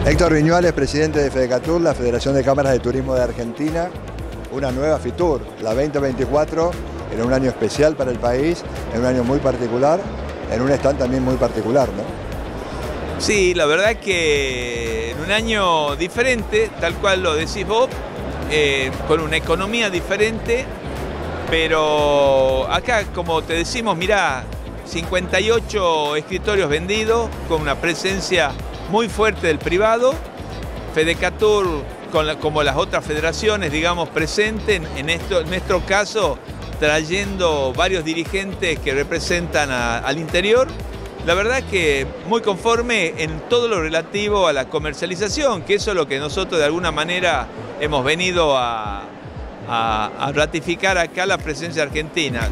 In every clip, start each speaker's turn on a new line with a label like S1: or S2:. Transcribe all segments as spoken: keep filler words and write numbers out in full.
S1: Héctor Viñuales, presidente de FEDECATUR, la Federación de Cámaras de Turismo de Argentina, una nueva FITUR, la veinte veinticuatro, en un año especial para el país, en un año muy particular, en un stand también muy particular, ¿no?
S2: Sí, la verdad que en un año diferente, tal cual lo decís vos, eh, con una economía diferente, pero acá, como te decimos, mirá, cincuenta y ocho escritorios vendidos, con una presencia muy fuerte del privado, FEDECATUR, con la, como las otras federaciones, digamos, presente, en, en, esto, en nuestro caso, trayendo varios dirigentes que representan a, al interior. La verdad que muy conforme en todo lo relativo a la comercialización, que eso es lo que nosotros de alguna manera hemos venido a, a, a ratificar acá la presencia argentina.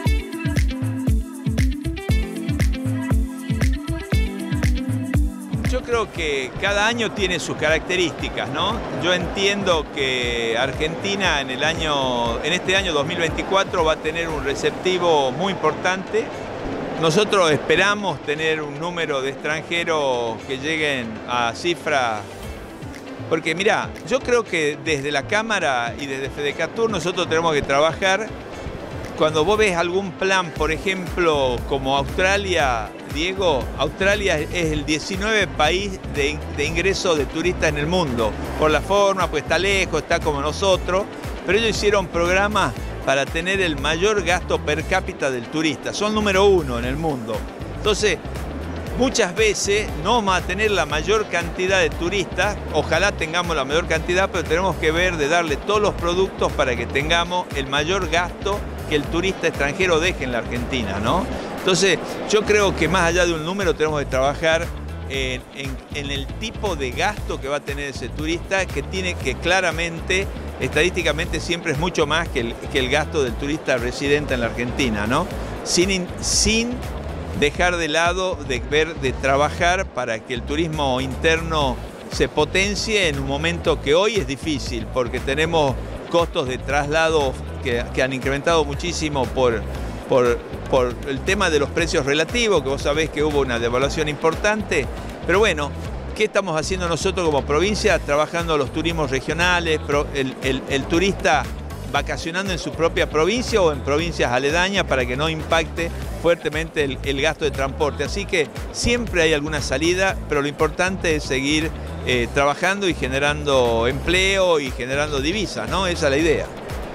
S2: Yo creo que cada año tiene sus características, ¿no? Yo entiendo que Argentina en, el año, en este año dos mil veinticuatro va a tener un receptivo muy importante. Nosotros esperamos tener un número de extranjeros que lleguen a cifras, porque mirá, yo creo que desde la Cámara y desde FEDECATUR nosotros tenemos que trabajar. Cuando vos ves algún plan, por ejemplo, como Australia, Diego, Australia es el diecinueve país de, de ingreso de turistas en el mundo. Por la forma, pues está lejos, está como nosotros, pero ellos hicieron programas para tener el mayor gasto per cápita del turista. Son número uno en el mundo. Entonces, muchas veces no vamos a tener la mayor cantidad de turistas, ojalá tengamos la mayor cantidad, pero tenemos que ver de darle todos los productos para que tengamos el mayor gasto que el turista extranjero deje en la Argentina, ¿no? Entonces, yo creo que más allá de un número tenemos que trabajar en, en, en el tipo de gasto que va a tener ese turista, que tiene que claramente, estadísticamente siempre es mucho más que el, que el gasto del turista residente en la Argentina, ¿no? Sin, sin dejar de lado de ver, de trabajar para que el turismo interno se potencie en un momento que hoy es difícil, porque tenemos costos de traslado que, que han incrementado muchísimo por, por, por el tema de los precios relativos, que vos sabés que hubo una devaluación importante. Pero bueno, ¿qué estamos haciendo nosotros como provincia? Trabajando los turismos regionales, el, el, el turista vacacionando en su propia provincia o en provincias aledañas para que no impacte fuertemente el, el gasto de transporte. Así que siempre hay alguna salida, pero lo importante es seguir eh, trabajando y generando empleo y generando divisas, ¿no? Esa es la idea.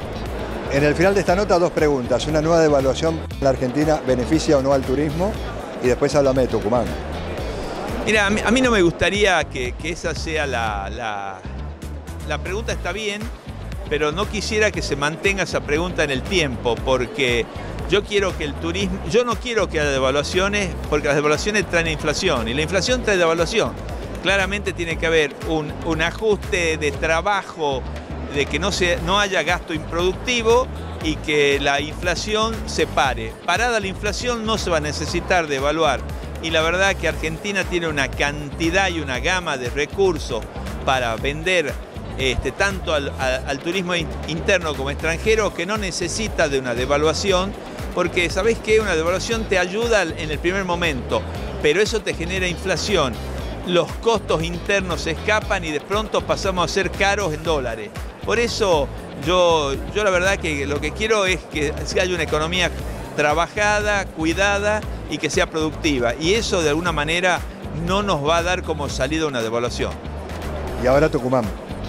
S1: En el final de esta nota, dos preguntas. Una nueva devaluación, ¿la Argentina beneficia o no al turismo? Y después háblame de Tucumán.
S2: Mira, a mí, a mí no me gustaría que, que esa sea la, la... La pregunta está bien, pero no quisiera que se mantenga esa pregunta en el tiempo, porque yo quiero que el turismo, yo no quiero que haya devaluaciones, porque las devaluaciones traen inflación, y la inflación trae devaluación. Claramente tiene que haber un, un ajuste de trabajo, de que no, se, no haya gasto improductivo y que la inflación se pare. Parada la inflación no se va a necesitar devaluar, y la verdad que Argentina tiene una cantidad y una gama de recursos para vender Este, tanto al, al, al turismo interno como extranjero, que no necesita de una devaluación, porque ¿sabés qué? Una devaluación te ayuda en el primer momento, pero eso te genera inflación. Los costos internos se escapan y de pronto pasamos a ser caros en dólares. Por eso yo, yo la verdad que lo que quiero es que haya una economía trabajada, cuidada y que sea productiva. Y eso de alguna manera no nos va a dar como salida una devaluación.
S1: Y ahora Tucumán.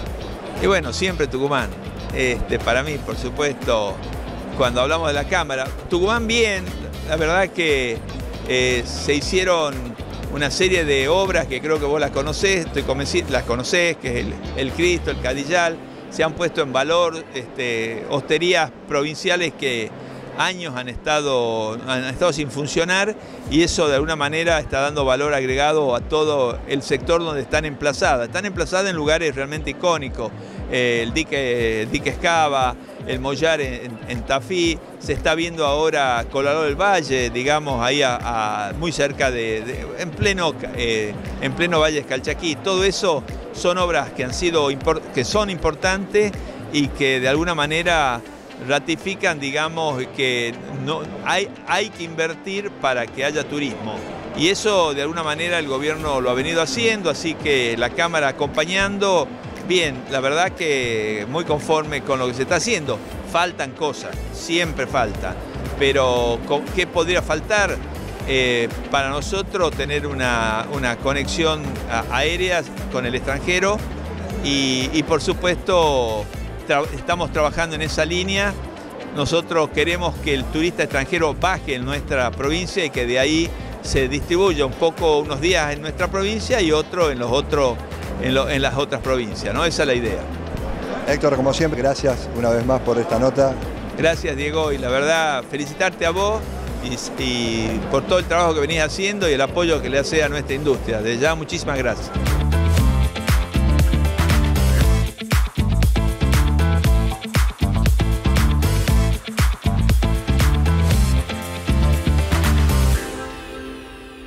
S2: Y bueno, siempre Tucumán. Este, para mí, por supuesto, cuando hablamos de la Cámara, Tucumán bien, la verdad que eh, se hicieron una serie de obras que creo que vos las conocés, estoy convencido, las conocés, que es el, el Cristo, el Cadillal, se han puesto en valor este, hosterías provinciales que años han estado, han estado sin funcionar, y eso de alguna manera está dando valor agregado a todo el sector donde están emplazadas. Están emplazadas en lugares realmente icónicos, eh, el dique, dique Escava, el Mollar en, en Tafí, se está viendo ahora Colorado del Valle, digamos, ahí a, a, muy cerca de, de en, pleno, eh, en pleno Valle Escalchaquí. Todo eso son obras que, han sido, que son importantes y que de alguna manera ratifican, digamos, que no, hay, hay que invertir para que haya turismo. Y eso de alguna manera el gobierno lo ha venido haciendo, así que la Cámara acompañando, bien, la verdad que muy conforme con lo que se está haciendo. Faltan cosas, siempre faltan, pero ¿qué podría faltar? Eh, para nosotros tener una, una conexión aérea con el extranjero y, y por supuesto tra estamos trabajando en esa línea. Nosotros queremos que el turista extranjero baje en nuestra provincia y que de ahí se distribuya un poco unos días en nuestra provincia y otro en, los otros, en, lo, en las otras provincias, ¿no? Esa es la idea.
S1: Héctor, como siempre, gracias una vez más por esta nota.
S2: Gracias, Diego, y la verdad felicitarte a vos y, y por todo el trabajo que venís haciendo y el apoyo que le hace a nuestra industria. De ya, muchísimas gracias.